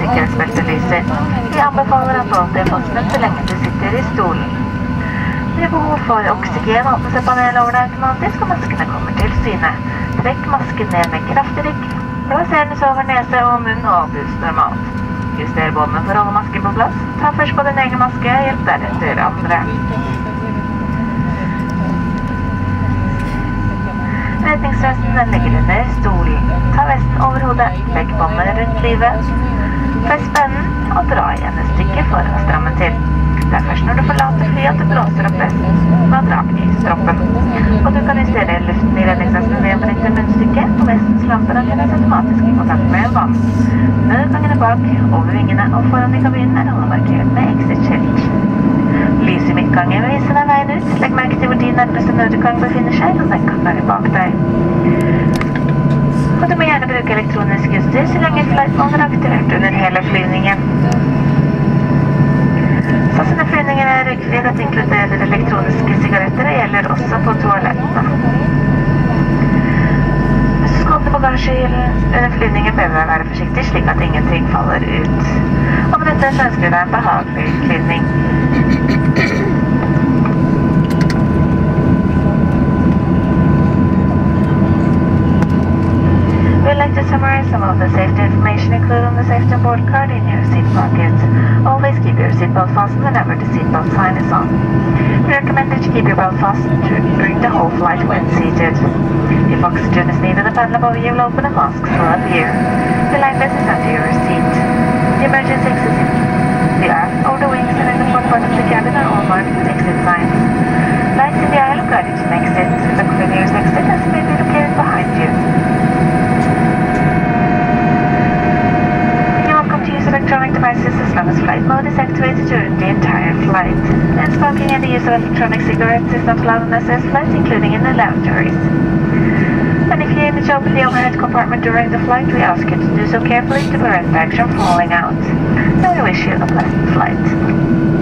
sikkerhetsbeltet lyser. Vi anbefaler at du alltid er fastnet så lenge du sitter i stolen. Ved behov for oksygen åpnes et panel over deg automatisk, og maskene kommer til syne. Trekk masken ned med kraftig rykk. Plasser den så over nese og munn og pust normalt. Juster båndene for å holde masken på plass. Ta først på din egen maske, hjelp deretter andre. Redningsvesten ligger under stolen. Ta vesten over hodet, legg båndene rundt livet. Fest spennen og dra igjen et stykke for å stramme til. Det er først når du forlater flyet at du blåser opp vesten. Da drar i stroppen. Og du kan justere luften i redningsvesten ved å benytte munnstykket, og vestens lamper antennes automatisk i kontakt med vann. Nødutgangene bak, over vingene og foran i kabinen er alle markert med exit-skilt. Lys i midtgangen vil vise deg veien ut. Legg merke til hvor din nærmeste nødutgang befinner seg, og den kan være bak deg. Og du må gjerne bruke elektronisk utstyr så lenge flightmode er aktivert under hele flyvningen. Sassende flyvninger er røykfrie. Dette inkluderer elektroniske sigaretter og gjelder også på toalettene. Hvis du skal åpne bagasjehyllen under flyvningen, bør du være forsiktig slik at ingenting faller ut. Og med dette så ønsker jeg deg en behagelig flyvning. We'd like to summarize some of the safety information included on the safety on board card in your seat pocket. Always keep your seatbelt fastened whenever the seatbelt sign is on. We recommend that you keep your belt fastened during the whole flight when seated. If oxygen is needed, a panel above you will open and masks will appear. The line vest is under your seat. The emergency exit in the aisle, over the wings and in the front part of the cabin are all marked with exit signs. Lights in the aisle guide you to an exit. Look for the nearest exit as it may be located behind you. Electronic devices as long as flight mode is activated during the entire flight. And smoking and the use of electronic cigarettes is not allowed on SS flights, including in the lavatories. And if you aim to open the overhead compartment during the flight, we ask you to do so carefully to prevent bags from falling out. And we wish you a pleasant flight.